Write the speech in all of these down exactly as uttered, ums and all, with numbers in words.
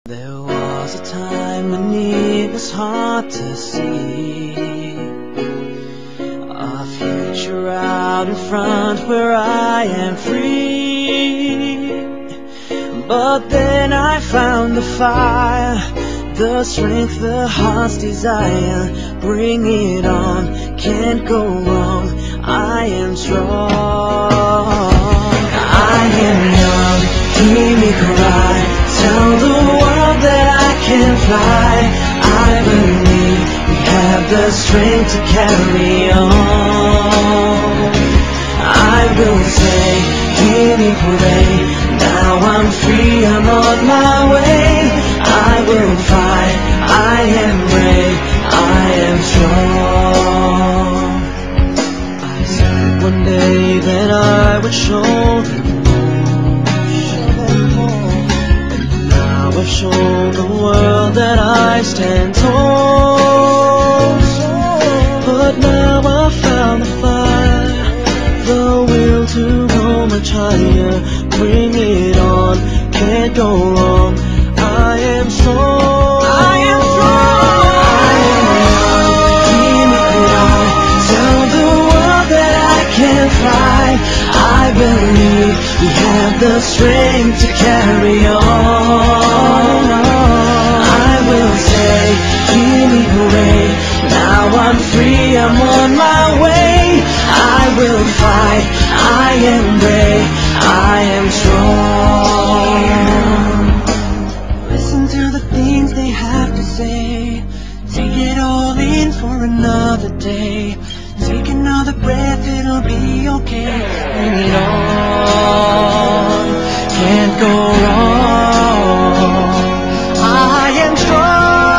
There was a time when it was hard to see a future out in front where I am free. But then I found the fire, the strength the heart's desire. Bring it on, can't go wrong, I am strong. I am young, hear me cry, tell the world that I can fly. I believe we have the strength to carry on. I will say, hear me pray, now I'm free, I'm on my way. I will fight, I am brave, I am strong. I said one day that I would show them I've shown the world that I stand tall. But now I've found the fire, the will to go much higher. Bring it on, can't go wrong, I am strong. I am strong. I am young, hear me cry, tell the world that I can fly. I believe we have the strength to carry on. I'm free, I'm on my way. I will fight, I am brave, I am strong. Listen to the things they have to say, take it all in for another day. Take another breath, it'll be okay. Bring it on, can't go wrong, I am strong.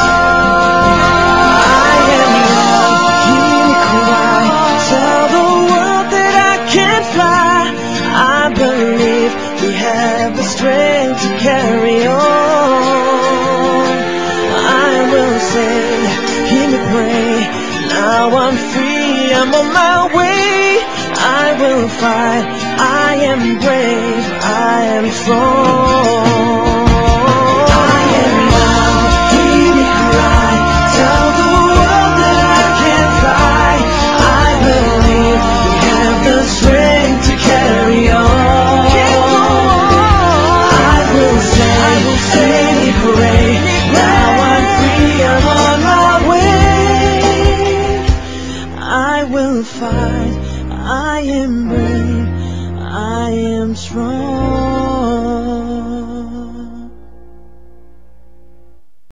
Strength to carry on. I will sing, hear me pray, now I'm free, I'm on my way. I will fight, I am brave, I am strong.